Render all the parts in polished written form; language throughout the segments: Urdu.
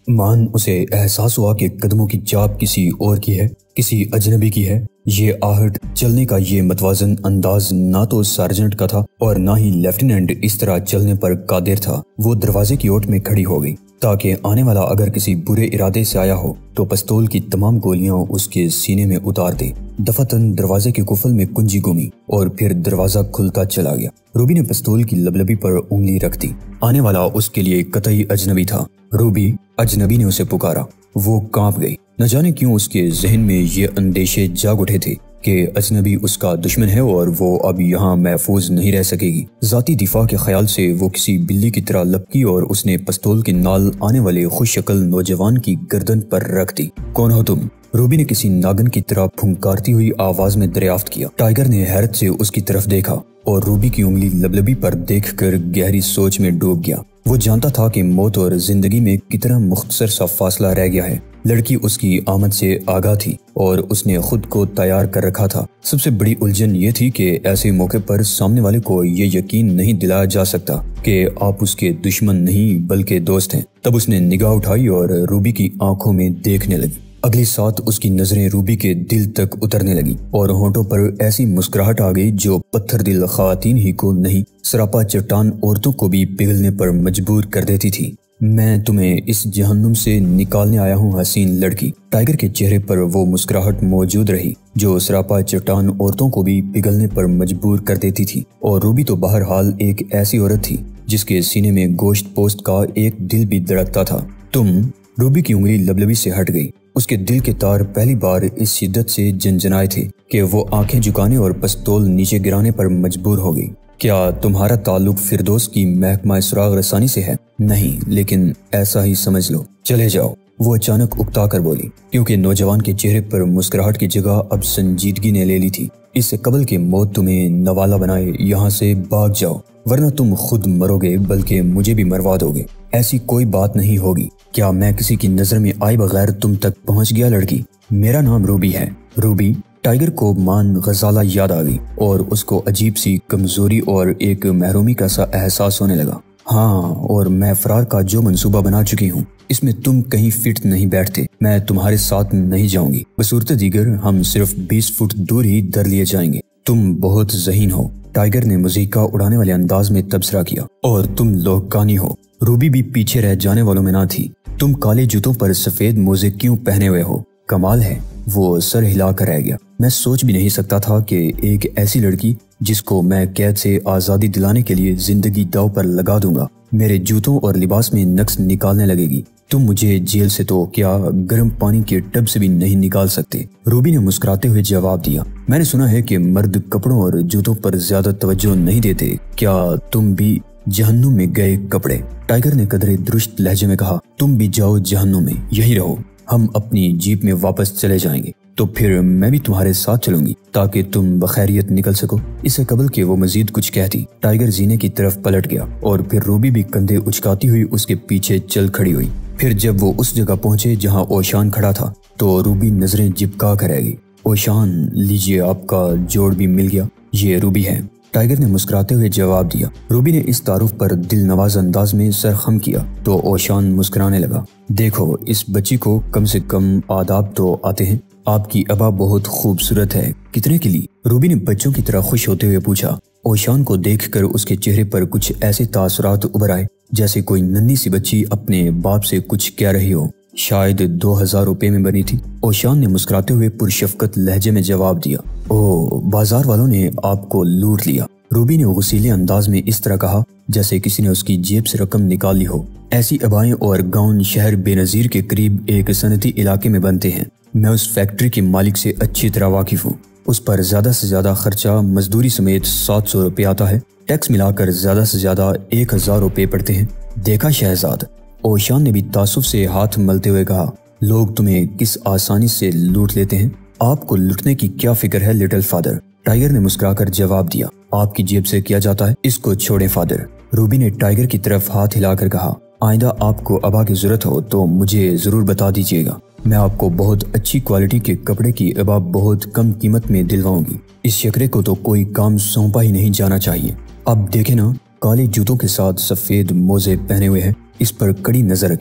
مان اسے احساس ہوا کہ قدموں کی چاپ کسی اور کی ہے، کسی اجنبی کی ہے۔ یہ آہٹ، چلنے کا یہ متوازن انداز نہ تو سارجنٹ کا تھا اور نہ ہی لیفٹیننٹ اس طرح چلنے پر قادر تھا۔ وہ دروازے کی اوٹ میں کھڑی ہو گئی تاکہ آنے والا اگر کسی برے ارادے سے آیا ہو تو پستول کی تمام گولیاں اس کے سینے میں اتار دے۔ دفعتاً دروازے کے قفل میں کنجی گھومی اور پھر دروازہ کھلتا چلا گیا۔ روبی نے پستول کی لبلبی پر انگلی رکھ دی۔ آنے والا اس کے لیے قطعی اجنبی تھا۔ روبی، اجنبی نے اسے پکارا۔ وہ کانپ گئی۔ نہ جانے کیوں اس کے ذہن میں یہ اندیشے جاگ اٹھے تھے کہ اجنبی اس کا دشمن ہے اور وہ اب یہاں محفوظ نہیں رہ سکے گی۔ ذاتی دفاع کے خیال سے وہ کسی بلی کی طرح لپکی اور اس نے پستول کی نال آنے والے خوش شکل نوجوان کی گردن پر رکھ دی۔ کون ہو تم؟ روبی نے کسی ناگن کی طرح پھنکارتی ہوئی آواز میں دریافت کیا۔ ٹائیگر نے حیرت سے اس کی طرف دیکھا اور روبی کی انگلی لبلبی پر دیکھ کر گہری سوچ میں ڈوب گیا۔ وہ جانتا تھا کہ موت اور زندگی میں کتنا مختصر سا فاصلہ رہ گیا ہے۔ لڑکی اس کی آمد سے آگاہ تھی اور اس نے خود کو تیار کر رکھا تھا۔ سب سے بڑی الجھن یہ تھی کہ ایسے موقع پر سامنے والے کو یہ یقین نہیں دلایا جا سکتا کہ آپ اس کے دشمن نہیں بلکہ دوست ہیں۔ تب اس نے نگاہ اٹھائی اور روبی کی آنکھوں میں دیکھنے لگی۔ اگلی ساتھ اس کی نظریں روبی کے دل تک اترنے لگی اور ہونٹوں پر ایسی مسکراہٹ آ گئی جو پتھر دل خواتین ہی کو نہیں، سراپا چٹان عورتوں کو بھی پگھلنے پر مجبور کر دیتی تھی۔ میں تمہیں اس جہنم سے نکالنے آیا ہوں حسین لڑکی۔ ٹائیگر کے چہرے پر وہ مسکراہٹ موجود رہی جو سراپا چٹان عورتوں کو بھی پگھلنے پر مجبور کر دیتی تھی، اور روبی تو بہرحال ایک ایسی عورت تھی جس کے سینے میں گوشت پوست کا ایک دل بھی دھڑکتا تھا۔ تم؟ روبی کی انگلی لبلبی سے ہٹ گئی۔ اس کے دل کے تار پہلی بار اس شدت سے جنجنائے تھے کہ وہ آنکھیں جھکانے اور پستول نیچے گرانے پر مجبور ہو گئی۔ کیا تمہارا تعلق فردوس کی محکمہ سراغ رسانی سے ہے؟ نہیں، لیکن ایسا ہی سمجھ لو۔ چلے جاؤ، وہ اچانک اکتا کر بولی، کیونکہ نوجوان کے چہرے پر مسکراہٹ کی جگہ اب سنجیدگی نے لے لی تھی۔ اس سے قبل کہ موت تمہیں نوالا بنائے یہاں سے بھاگ جاؤ، ورنہ تم خود مرو گے بلکہ مجھے بھی مروا دو گے۔ ایسی کوئی بات نہیں ہوگی۔ کیا میں کسی کی نظر میں آئے بغیر تم تک پہنچ گیا لڑکی؟ میرا نام روبی ہے۔ روبی؟ ٹائیگر کو مان غزالہ یاد آ گئی اور اس کو عجیب سی کمزوری اور ایک محرومی کا سا احساس ہونے لگا۔ ہاں، اور میں فرار کا جو منصوبہ بنا چکی ہوں اس میں تم کہیں فٹ نہیں بیٹھتے۔ میں تمہارے ساتھ نہیں جاؤں گی، بصورت دیگر ہم صرف 20 فٹ دور ہی در لیے جائیں گے۔ تم بہت ذہین ہو، ٹائیگر نے مزیکا اڑانے والے انداز میں تبصرہ کیا، اور تم لوہکانی ہو۔ روبی بھی پیچھے رہ جانے والوں میں نہ تھی۔ تم کالے جوتوں پر سفید موزے کیوں پہنے ہوئے ہو؟ کمال ہے۔ وہ سر ہلا کر رہ گیا۔ میں سوچ بھی نہیں سکتا تھا کہ ایک ایسی لڑکی جس کو میں قید سے آزادی دلانے کے لیے زندگی داؤ پر لگا دوں گا میرے جوتوں اور لباس میں نقص نکالنے لگے گی۔ تم مجھے جیل سے تو کیا گرم پانی کے ٹب سے بھی نہیں نکال سکتے۔ روبی نے مسکراتے ہوئے جواب دیا، میں نے سنا ہے کہ مرد کپڑوں اور جوتوں پر زیادہ توجہ نہیں دیتے۔ کیا تم بھی جہنم میں گئے کپڑے؟ ٹائیگر نے قدرے درست لہجے میں کہا، تم بھی جاؤ جہنم میں، یہی رہو، ہم اپنی جیپ میں واپس چلے جائیں گے۔ تو پھر میں بھی تمہارے ساتھ چلوں گی تاکہ تم بخیریت نکل سکو۔ اس سے قبل کہ وہ مزید کچھ کہتی، ٹائیگر زینے کی طرف پلٹ گیا اور پھر روبی بھی کندھے اچکاتی ہوئی اس کے پیچھے چل کھڑی ہوئی۔ پھر جب وہ اس جگہ پہنچے جہاں اوشان کھڑا تھا تو روبی نظریں جھپکا کر رہ گئی۔ اوشان، لیجیے، آپ کا جوڑ بھی مل گیا۔ یہ روبی ہے، ٹائیگر نے مسکراتے ہوئے جواب دیا۔ روبی نے اس تعارف پر دل نواز انداز میں سر خم کیا تو اوشان مسکرانے لگا۔ دیکھو، اس بچی کو کم سے کم آداب تو آتے ہیں۔ آپ کی ابا بہت خوبصورت ہے، کتنے کے لیے؟ روبی نے بچوں کی طرح خوش ہوتے ہوئے پوچھا۔ اوشان کو دیکھ کر اس کے چہرے پر کچھ ایسے تاثرات ابھر آئے جیسے کوئی ننھی سی بچی اپنے باپ سے کچھ کہہ رہی ہو۔ شاید 2000 روپے میں بنی تھی، اوشان نے مسکراتے ہوئے پرشفقت لہجے میں جواب دیا۔ اوہ، بازار والوں نے آپ کو لوٹ لیا، روبی نے غصیلے انداز میں اس طرح کہا جیسے کسی نے اس کی جیب سے رقم نکال لی ہو۔ ایسی ابائیں اور گاؤن شہر بے نظیر کے قریب ایک صنعتی علاقے میں بنتے ہیں۔ میں اس فیکٹری کے مالک سے اچھی طرح واقف ہوں۔ اس پر زیادہ سے زیادہ خرچہ مزدوری سمیت 700 روپے آتا ہے، ٹیکس ملا کر زیادہ سے زیادہ 1000 روپے پڑتے ہیں۔ دیکھا شہزاد، اوشان نے بھی تعصب سے ہاتھ ملتے ہوئے کہا، لوگ تمہیں کس آسانی سے لوٹ لیتے ہیں، آپ کو لوٹنے کی کیا فکر ہے لٹل فادر؟ ٹائیگر نے مسکرا کر جواب دیا، آپ کی جیب سے کیا جاتا ہے، اس کو چھوڑیں فادر۔ روبی نے ٹائیگر کی طرف ہاتھ ہلا کر کہا، آئندہ آپ کو ابا کی ضرورت ہو تو مجھے ضرور بتا دیجیے گا، میں آپ کو بہت اچھی کوالٹی کے کپڑے کی ابا بہت کم قیمت میں دلواؤں گی۔ اس شکرے کو تو کوئی کام سونپا ہی نہیں جانا چاہیے۔ اب دیکھیں نا، کالے جوتوں کے ساتھ سفید موزے پہنے ہوئے ہیں، اس پر کڑی نظر رکھیں۔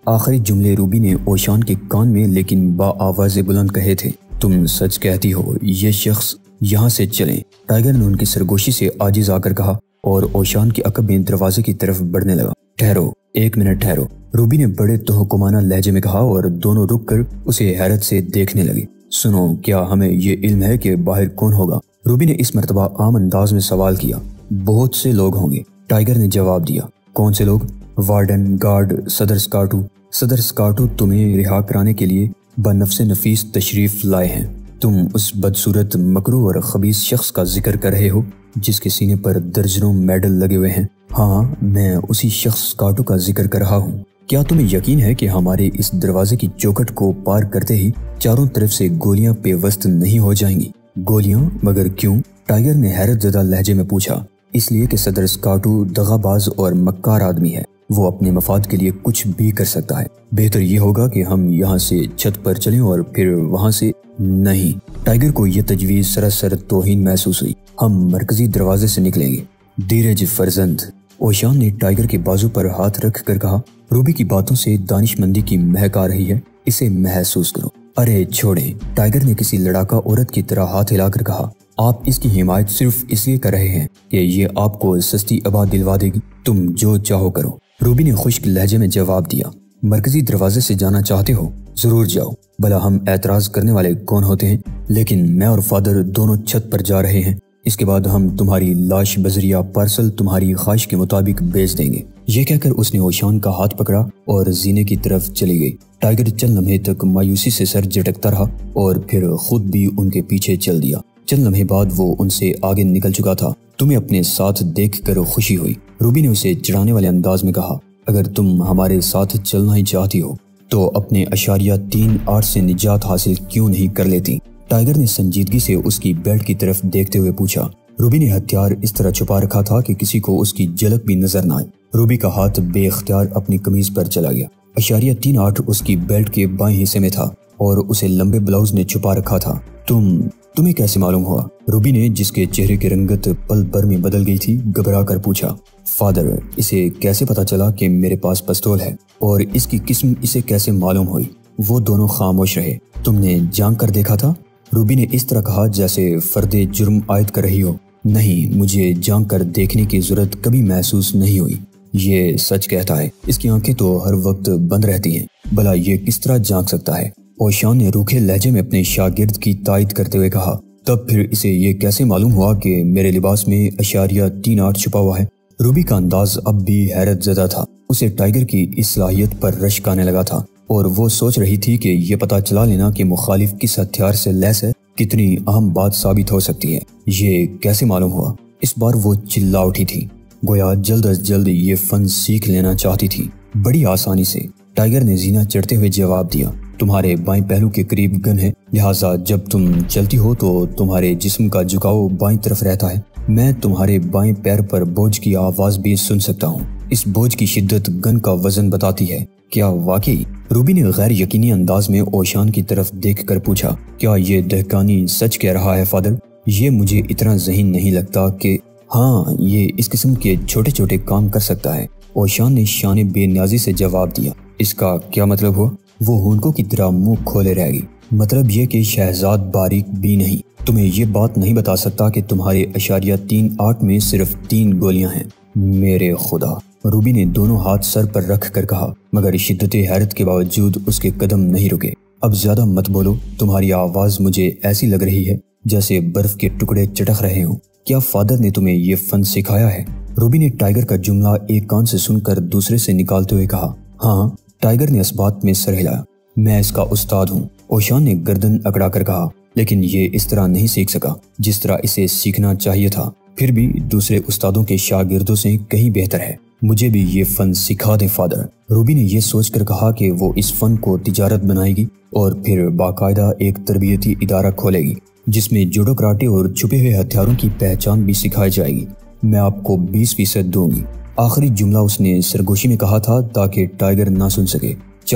آخری جملے روبی نے اوشان کے کان میں لیکن با آواز بلند کہے تھے۔ تم سچ کہتی ہو، یہ شخص یہاں سے چلیں۔ ٹائیگر نے ان کی سرگوشی سے عاجز آ کر کہا اور اوشان کے عقب میں دروازے کی طرف بڑھنے لگا۔ ٹھہرو، 1 منٹ ٹھہرو، روبی نے بڑے تحکمانہ لہجے میں کہا اور دونوں رک کر اسے حیرت سے دیکھنے لگے۔ سنو، کیا ہمیں یہ علم ہے کہ باہر کون ہوگا؟ روبی نے اس مرتبہ عام انداز میں سوال کیا۔ بہت سے لوگ ہوں گے، ٹائیگر نے جواب دیا۔ کون سے لوگ؟ وارڈن، گارڈ، صدر سکاٹو۔ صدر سکاٹو تمہیں رہا کرانے کے لیے بنفس نفیس تشریف لائے ہیں۔ تم اس بدصورت، مکروہ اور خبیث شخص کا ذکر کر رہے ہو جس کے سینے پر درجنوں میڈل لگے ہوئے ہیں۔ ہاں، میں اسی شخص سکاٹو کا ذکر کر رہا ہوں۔ کیا تمہیں یقین ہے کہ ہمارے اس دروازے کی چوکھٹ کو پار کرتے ہی چاروں طرف سے گولیاں پیوست نہیں ہو جائیں گی؟ گولیاں؟ مگر کیوں؟ ٹائیگر نے حیرت زدہ لہجے میں پوچھا۔ اس لیے کہ صدر سکاٹو دغا باز اور مکار آدمی ہے، وہ اپنے مفاد کے لیے کچھ بھی کر سکتا ہے۔ بہتر یہ ہوگا کہ ہم یہاں سے چھت پر چلیں اور پھر وہاں سے۔ نہیں، ٹائیگر کو یہ تجویز سراسر توہین محسوس ہوئی۔ ہم مرکزی دروازے سے نکلیں گے۔ دھیرج فرزند، اوشان نے ٹائیگر کے بازو پر ہاتھ رکھ کر کہا۔ روبی کی باتوں سے دانش مندی کی مہک آ رہی ہے، اسے محسوس کرو۔ ارے چھوڑیں، ٹائیگر نے کسی لڑاکا عورت کی طرح ہاتھ ہلا کر کہا۔ آپ اس کی حمایت صرف اس لیے کر رہے ہیں کہ یہ آپ کو سستی ابا دلوا دے گی۔ تم جو چاہو کرو، روبی نے خشک لہجے میں جواب دیا۔ مرکزی دروازے سے جانا چاہتے ہو؟ ضرور جاؤ، بھلا ہم اعتراض کرنے والے کون ہوتے ہیں؟ لیکن میں اور فادر دونوں چھت پر جا رہے ہیں، اس کے بعد ہم تمہاری لاش بذریعہ پارسل تمہاری خواہش کے مطابق بھیج دیں گے۔ یہ کہہ کر اس نے اوشان کا ہاتھ پکڑا اور زینے کی طرف چلی گئی۔ ٹائیگر چند لمحے تک مایوسی سے سر جھٹکتا رہا اور پھر خود بھی ان کے پیچھے چل دیا۔ چند لمحے بعد وہ ان سے آگے نکل چکا تھا۔ تمہیں اپنے ساتھ دیکھ کر خوشی ہوئی، روبی نے اسے چڑھانے والے انداز میں کہا۔ اگر تم ہمارے ساتھ چلنا ہی چاہتی ہو تو اپنے اشاریہ 3.8 سے نجات حاصل کیوں نہیں کر لیتی؟ ٹائیگر نے سنجیدگی سے اس کی بیلٹ کی طرف دیکھتے ہوئے پوچھا۔ روبی نے ہتھیار اس طرح چھپا رکھا تھا کہ کسی کو اس کی جھلک بھی نظر نہ آئے۔ روبی کا ہاتھ بے اختیار اپنی قمیض پر چلا گیا۔ اشاریہ 3.8 اس کی بیلٹ کے بائیں حصے میں تھا اور اسے لمبے بلاؤز نے چھپا رکھا تھا۔ تمہیں کیسے معلوم ہوا؟ روبی نے، جس کے چہرے کی رنگت پل بھر میں بدل گئی تھی، گھبرا کر پوچھا۔ فادر، اسے کیسے پتا چلا کہ میرے پاس پستول ہے اور اس کی قسم اسے کیسے معلوم ہوئی؟ وہ دونوں خاموش رہے۔ تم نے جانک کر دیکھا تھا؟ روبی نے اس طرح کہا جیسے فرد جرم عائد کر رہی ہو۔ نہیں، مجھے جانک کر دیکھنے کی ضرورت کبھی محسوس نہیں ہوئی۔ یہ سچ کہتا ہے، اس کی آنکھیں تو ہر وقت بند رہتی ہیں، بھلا یہ کس طرح جانک سکتا ہے؟ اوشان نے روکھے لہجے میں اپنے شاگرد کی تائید کرتے ہوئے کہا۔ تب پھر اسے یہ کیسے معلوم ہوا کہ میرے لباس میں اشاریہ 3.8 چھپا ہوا ہے؟ روبی کا انداز اب بھی حیرت زدہ تھا۔ اسے ٹائیگر کی اس صلاحیت پر رشک آنے لگا تھا اور وہ سوچ رہی تھی کہ یہ پتہ چلا لینا کہ مخالف کس ہتھیار سے لیس ہے کتنی اہم بات ثابت ہو سکتی ہے۔ یہ کیسے معلوم ہوا؟ اس بار وہ چلا اٹھی تھی، گویا جلد از جلد یہ فن سیکھ لینا چاہتی تھی۔ بڑی آسانی سے، ٹائیگر نے زینہ چڑھتے ہوئے جواب دیا۔ تمہارے بائیں پہلو کے قریب گن ہے، لہٰذا جب تم چلتی ہو تو تمہارے جسم کا جھکاؤ بائیں طرف رہتا ہے۔ میں تمہارے بائیں پیر پر بوجھ کی آواز بھی سن سکتا ہوں۔ اس بوجھ کی شدت گن کا وزن بتاتی ہے۔ کیا واقعی؟ روبی نے غیر یقینی انداز میں اوشان کی طرف دیکھ کر پوچھا۔ کیا یہ دہقانی سچ کہہ رہا ہے فادر؟ یہ مجھے اتنا ذہین نہیں لگتا کہ ہاں، یہ اس قسم کے چھوٹے چھوٹے کام کر سکتا ہے۔ اوشان نے شان بے نیازی سے جواب دیا۔ اس کا کیا مطلب ہوا؟ وہ ہونکوں کی طرح منہ کھولے رہ گئی۔ مطلب یہ کہ شہزاد باریک بھی نہیں، تمہیں یہ بات نہیں بتا سکتا کہ تمہارے اشاریہ 3.8 میں صرف 3 گولیاں ہیں۔ میرے خدا، روبی نے دونوں ہاتھ سر پر رکھ کر کہا، مگر شدت حیرت کے باوجود اس کے قدم نہیں رکے۔ اب زیادہ مت بولو، تمہاری آواز مجھے ایسی لگ رہی ہے جیسے برف کے ٹکڑے چٹخ رہے ہوں۔ کیا فادر نے تمہیں یہ فن سکھایا ہے؟ روبی نے ٹائیگر کا جملہ ایک کان سے سن کر دوسرے سے نکالتے ہوئے کہا۔ ہاں، ٹائیگر نے اس بات میں سر ہلایا۔ میں اس کا استاد ہوں، اوشان نے گردن اکڑا کر کہا، لیکن یہ اس طرح نہیں سیکھ سکا جس طرح اسے سیکھنا چاہیے تھا۔ پھر بھی دوسرے استادوں کے شاگردوں سے کہیں بہتر ہے۔ مجھے بھی یہ فن سکھا دیں فادر۔ روبی نے یہ سوچ کر کہا کہ وہ اس فن کو تجارت بنائے گی اور پھر باقاعدہ ایک تربیتی ادارہ کھولے گی جس میں جوڈو کراٹے اور چھپے ہوئے ہتھیاروں کی پہچان بھی سکھائی جائے گی۔ میں آپ کو 20% دوں گی۔ آخری جملہ اس نے سرگوشی میں کہا تھا تاکہ ٹائیگر نہ سن سکے۔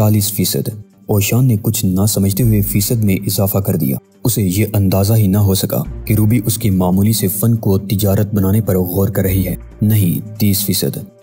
40%۔ اوشان نے کچھ نہ سمجھتے ہوئے فیصد میں اضافہ کر دیا۔ اسے یہ اندازہ ہی نہ ہو سکا کہ روبی اس کے معمولی سے فن کو تجارت بنانے پر غور کر رہی ہے۔ نہیں، 30%۔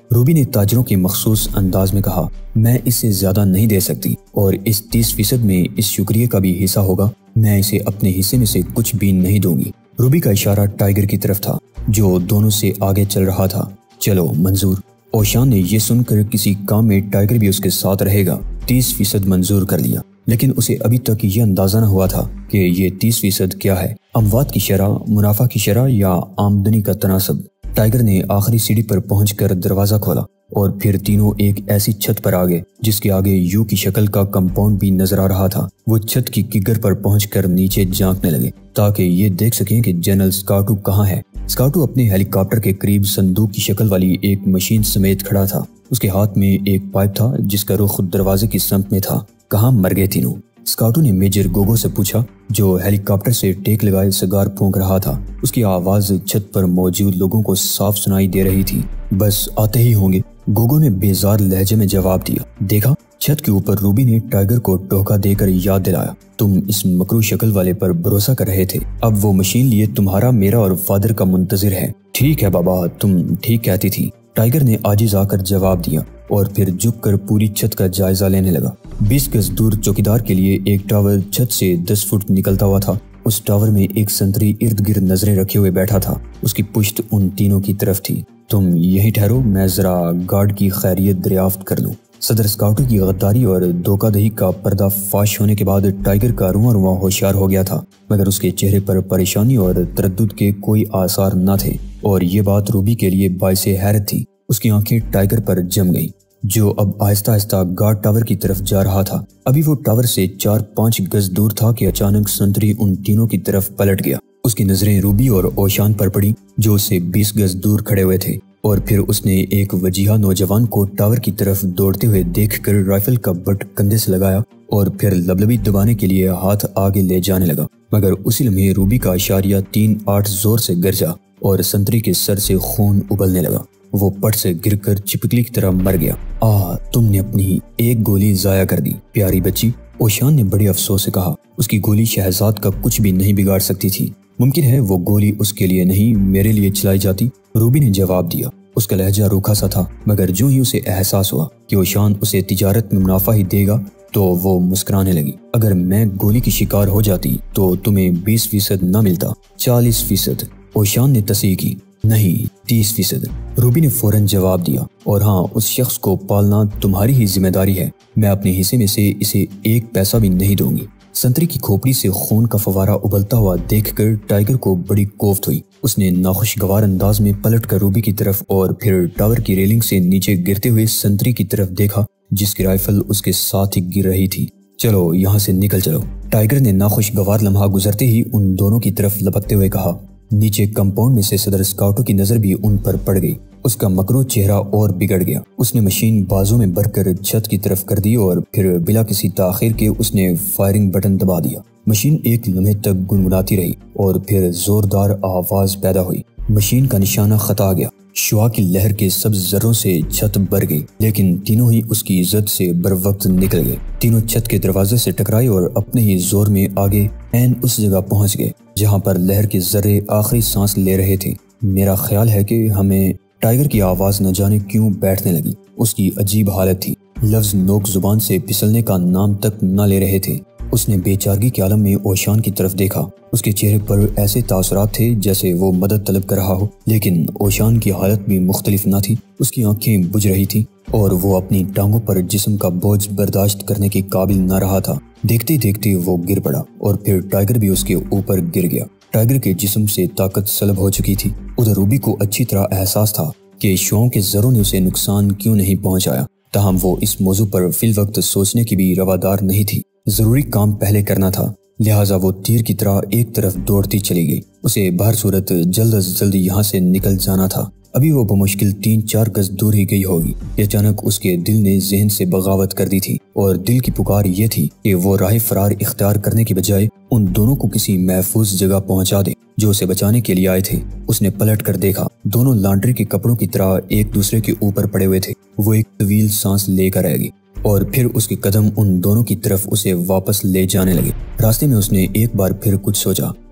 روبی نے تاجروں کے مخصوص انداز میں کہا، میں اس سے زیادہ نہیں دے سکتی، اور اس 30% میں اس شکریہ کا بھی حصہ ہوگا، میں اسے اپنے حصے میں سے کچھ بھی نہیں دوں گی۔ روبی کا اشارہ ٹائیگر کی طرف تھا جو دونوں سے آگے چل رہا تھا۔ چلو منظور۔ اوشان نے یہ سن کر کسی کام میں ٹائیگر بھی اس کے ساتھ رہے گا 30% منظور کر لیا، لیکن اسے ابھی تک یہ اندازہ نہ ہوا تھا کہ یہ 30% کیا ہے، اموات کی شرح، منافع کی شرح یا آمدنی کا تناسب۔ ٹائیگر نے آخری سیڑھی پر پہنچ کر دروازہ کھولا اور پھر تینوں ایک ایسی چھت پر آ گئے جس کے آگے یو کی شکل کا کمپاؤنڈ بھی نظر آ رہا تھا۔ وہ چھت کی کگر پر پہنچ کر نیچے جھانکنے لگے تاکہ یہ دیکھ سکیں کہ جنرل اسکارٹو کہاں ہے۔ اسکارٹو اپنے ہیلی کاپٹر کے قریب صندوق کی شکل والی ایک مشین سمیت کھڑا تھا۔ اس کے ہاتھ میں ایک پائپ تھا جس کا رخ دروازے کی سمت میں تھا۔ کہاں مر گئے تینوں؟ اسکارٹو نے میجر گوگو سے پوچھا جو ہیلی کاپٹر سے ٹیک لگائے سگار پھونک رہا تھا۔ اس کی آواز چھت پر موجود لوگوں کو صاف سنائی دے رہی تھی۔ بس آتے ہی ہوں گے، گوگو نے بیزار لہجے میں جواب دیا۔ دیکھا، چھت کے اوپر روبی نے ٹائیگر کو ٹوکا دے کر یاد دلایا، تم اس مکرو شکل والے پر بھروسہ کر رہے تھے، اب وہ مشین لیے تمہارا، میرا اور فادر کا منتظر ہے۔ ٹھیک ہے بابا، تم ٹھیک کہتی تھی، ٹائیگر نے عاجز آ کر جواب دیا اور پھر جھک کر پوری چھت کا جائزہ لینے لگا۔ 20 گز دور چوکیدار کے لیے ایک ٹاور چھت سے 10 فٹ نکلتا ہوا تھا۔ اس ٹاور میں ایک سنتری ارد گرد نظریں رکھے ہوئے بیٹھا تھا، اس کی پشت ان تینوں کی طرف تھی۔ تم یہیں ٹھہرو، میں ذرا گارڈ کی خیریت دریافت کر لوں۔ صدر اسکارٹو کی غداری اور دھوکہ دہی کا پردہ فاش ہونے کے بعد ٹائیگر کا رواں رواں ہوشیار ہو گیا تھا، مگر اس کے چہرے پر پریشانی اور تردد کے کوئی آثار نہ تھے، اور یہ بات روبی کے لیے باعث حیرت تھی۔ اس کی آنکھیں ٹائیگر پر جم گئیں جو اب آہستہ آہستہ گارڈ ٹاور کی طرف جا رہا تھا۔ ابھی وہ ٹاور سے 4-5 گز دور تھا کہ اچانک سنتری ان تینوں کی طرف پلٹ گیا۔ اس کی نظریں روبی اور اوشان پر پڑی جو اس سے 20 گز دور کھڑے ہوئے تھے، اور پھر اس نے ایک وجیہہ نوجوان کو ٹاور کی طرف دوڑتے ہوئے دیکھ کر رائفل کا بٹ کندھے سے لگایا اور پھر لبلبی دبانے کے لیے ہاتھ آگے لے جانے لگا، مگر اسی لمحے روبی کا اشاریہ 3-8 زور سے گرجا اور سنتری کے سر سے خون ابلنے لگا۔ وہ پٹ سے گر کر چپکلی کی طرح مر گیا۔ تم نے اپنی ایک گولی ضائع کر دی پیاری بچی، اوشان نے بڑے افسوس سے کہا۔ اس کی گولی شہزاد کا کچھ بھی نہیں بگاڑ سکتی تھی۔ ممکن ہے وہ گولی اس کے لیے نہیں میرے لیے چلائی جاتی، روبی نے جواب دیا۔ اس کا لہجہ روکھا سا تھا، مگر جو ہی اسے احساس ہوا کہ اوشان اسے تجارت میں منافع ہی دے گا تو وہ مسکرانے لگی۔ اگر میں گولی کی شکار ہو جاتی تو تمہیں 20% نہ ملتا، 40%، اوشان نے تصحیح کی۔ نہیں، 30%، روبی نے فوراً جواب دیا۔ اور ہاں، اس شخص کو پالنا تمہاری ہی ذمہ داری ہے، میں اپنے حصے میں سے اسے 1 پیسہ بھی نہیں دوں گی۔ سنتری کی کھوپڑی سے خون کا فوارہ ابلتا ہوا دیکھ کر ٹائیگر کو بڑی کوفت ہوئی۔ اس نے ناخوشگوار انداز میں پلٹ کر روبی کی طرف اور پھر ٹاور کی ریلنگ سے نیچے گرتے ہوئے سنتری کی طرف دیکھا جس کی رائفل اس کے ساتھ ہی گر رہی تھی۔ چلو یہاں سے نکل چلو، ٹائیگر نے ناخوشگوار لمحہ گزرتے ہی ان دونوں کی طرف لپکتے ہوئے کہا۔ نیچے کمپاؤنڈ میں سے صدر اسکارٹو کی نظر بھی ان پر پڑ گئی۔ اس کا مکرو چہرہ اور بگڑ گیا۔ اس نے مشین بازو میں بھر کر چھت کی طرف کر دی اور پھر بلا کسی تاخیر کے اس نے فائرنگ بٹن دبا دیا۔ مشین ایک لمحے تک گنگناتی رہی اور پھر زوردار آواز پیدا ہوئی۔ مشین کا نشانہ خطا گیا۔ شعاع کی لہر کے سبز ذروں سے چھت بھر گئی، لیکن تینوں ہی اس کی زد سے بروقت نکل گئے۔ تینوں چھت کے دروازے سے ٹکرائے اور اپنے ہی زور میں آگے عین اس جگہ پہنچ گئے جہاں پر لہر کے ذرے آخری سانس لے رہے تھے۔ میرا خیال ہے کہ ہمیں، ٹائیگر کی آواز نہ جانے کیوں بیٹھنے لگی۔ اس کی عجیب حالت تھی، لفظ نوک زبان سے پھسلنے کا نام تک نہ لے رہے تھے۔ اس نے بے چارگی کے عالم میں اوشان کی طرف دیکھا۔ اس کے چہرے پر ایسے تاثرات تھے جیسے وہ مدد طلب کر رہا ہو، لیکن اوشان کی حالت بھی مختلف نہ تھی۔ اس کی آنکھیں بجھ رہی تھی اور وہ اپنی ٹانگوں پر جسم کا بوجھ برداشت کرنے کے قابل نہ رہا تھا۔ دیکھتے دیکھتے وہ گر پڑا اور پھر ٹائیگر بھی اس کے اوپر گر گیا۔ ٹائیگر کے جسم سے طاقت سلب ہو چکی تھی۔ ادھر روبی کو اچھی طرح احساس تھا کہ شعاعوں کے ذروں نے اسے نقصان کیوں نہیں پہنچایا، تاہم وہ اس موضوع پر فی الوقت سوچنے کی بھی روادار نہیں تھی۔ ضروری کام پہلے کرنا تھا، لہٰذا وہ تیر کی طرح ایک طرف دوڑتی چلی گئی۔ اسے بہر صورت جلد از جلد یہاں سے نکل جانا تھا۔ ابھی وہ بمشکل 3-4 گز دور ہی گئی ہوگی کہ اچانک اس کے دل نے ذہن سے بغاوت کر دی تھی، اور دل کی پکار یہ تھی کہ وہ راہ فرار اختیار کرنے کی بجائے ان دونوں کو کسی محفوظ جگہ پہنچا دے جو اسے بچانے کے لیے آئے تھے۔ اس نے پلٹ کر دیکھا، دونوں لانڈری کے کپڑوں کی طرح ایک دوسرے کے اوپر پڑے ہوئے تھے۔ وہ ایک طویل سانس لے کر رہ گئی اور پھر اس کے قدم ان دونوں کی طرف اسے واپس لے جانے لگے۔ راستے میں اس نے ایک بار پھر کچھ سوچا،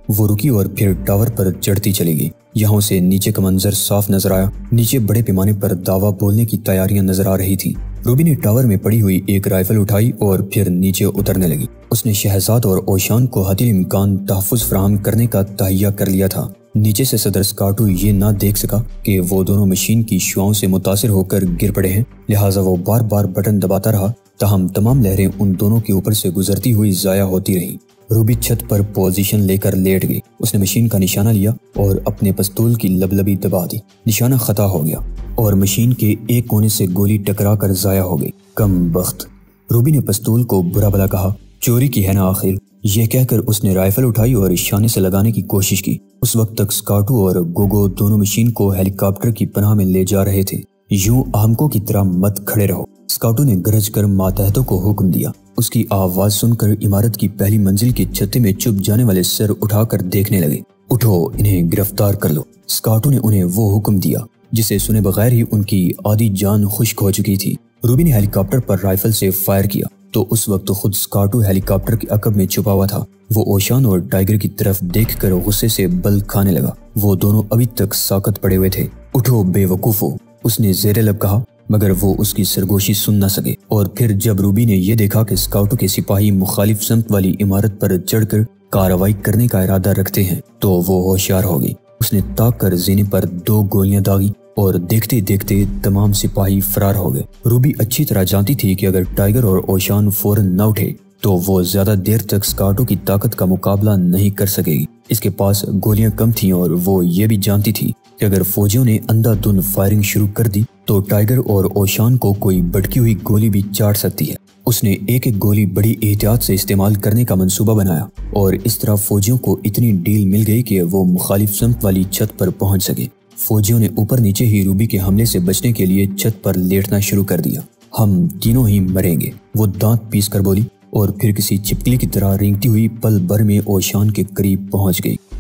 وہ رکی اور پھر ٹاور پر چڑھتی چلی گئی۔ یہاں سے نیچے کا منظر صاف نظر آیا۔ نیچے بڑے پیمانے پر دعویٰ بولنے کی تیاریاں نظر آ رہی تھی۔ روبی نے ٹاور میں پڑی ہوئی ایک رائفل اٹھائی اور پھر نیچے اترنے لگی۔ اس نے شہزاد اور اوشان کو حتی الامکان تحفظ فراہم کرنے کا تہیہ کر لیا تھا۔ نیچے سے صدر اسکارٹو یہ نہ دیکھ سکا کہ وہ دونوں مشین کی شعاؤں سے متاثر ہو کر گر پڑے ہیں، لہٰذا وہ بار بار بٹن دباتا رہا، تاہم تمام لہریں ان دونوں کے اوپر سے گزرتی ہوئی ضائع ہوتی رہیں۔ روبی چھت پر پوزیشن لے کر لیٹ گئی۔ اس نے مشین کا نشانہ لیا اور اپنے پستول کی لبلبی دبا دی۔ نشانہ خطا ہو گیا اور مشین کے ایک کونے سے گولی ٹکرا کر ضائع ہو گئی۔ کم بخت، روبی نے پستول کو برا بھلا کہا، چوری کی ہے نا آخر؟ یہ کہہ کر اس نے رائفل اٹھائی اور شانے سے لگانے کی کوشش کی۔ اس وقت تک اسکارٹو اور گوگو دونوں مشین کو ہیلی کاپٹر کی پناہ میں لے جا رہے تھے۔ یوں احمقوں کی طرح مت کھڑے رہو، اسکارٹو نے گرج کر ماتحتوں کو حکم دیا۔ اس کی آواز سن کر عمارت کی پہلی منزل کے چھتے میں چھپ جانے والے سر اٹھا کر دیکھنے لگے۔ اٹھو، انہیں گرفتار کر لو، اسکارٹو نے انہیں وہ حکم دیا جسے سنے بغیر ہی ان کی آدھی جان خشک ہو چکی تھی۔ روبی نے ہیلی کاپٹر پر رائفل سے فائر کیا تو اس وقت خود اسکارٹو ہیلی کاپٹر کے عقب میں چھپا ہوا تھا۔ وہ اوشان اور ٹائیگر کی طرف دیکھ کر غصے سے بل کھانے لگا۔ وہ دونوں ابھی تک ساکت پڑے ہوئے تھے۔ اٹھو بے وقوفو، اس نے زیر لب کہا، مگر وہ اس کی سرگوشی سن نہ سکے۔ اور پھر جب روبی نے یہ دیکھا کہ اسکارٹو کے سپاہی مخالف سمت والی عمارت پر چڑھ کر کارروائی کرنے کا ارادہ رکھتے ہیں تو وہ ہوشیار ہو گئی۔ اس نے تاک کر زینے پر 2 گولیاں داغی اور دیکھتے دیکھتے تمام سپاہی فرار ہو گئے۔ روبی اچھی طرح جانتی تھی کہ اگر ٹائیگر اور اوشان فوراً نہ اٹھے تو وہ زیادہ دیر تک اسکارٹو کی طاقت کا مقابلہ نہیں کر سکے گی۔ اس کے پاس گولیاں کم تھیں اور وہ یہ بھی جانتی تھی کہ اگر فوجیوں نے اندھا دھند فائرنگ شروع کر دی تو ٹائیگر اور اوشان کو کوئی بٹکی ہوئی گولی بھی چاٹ سکتی ہے۔ اس نے ایک ایک گولی بڑی احتیاط سے استعمال کرنے کا منصوبہ بنایا اور اس طرح فوجیوں کو اتنی ڈیل مل گئی کہ وہ مخالف سمت والی چھت پر پہنچ سکے۔ فوجیوں نے اوپر نیچے ہی روبی کے حملے سے بچنے کے لیے چھت پر لیٹنا شروع کر دیا۔ ہم تینوں ہی مریں گے، وہ دانت پیس کر بولی اور پھر کسی چھپکلی کی طرح رینگتی ہوئی پل بھر میں اوشان کے قریب پہنچ گئی۔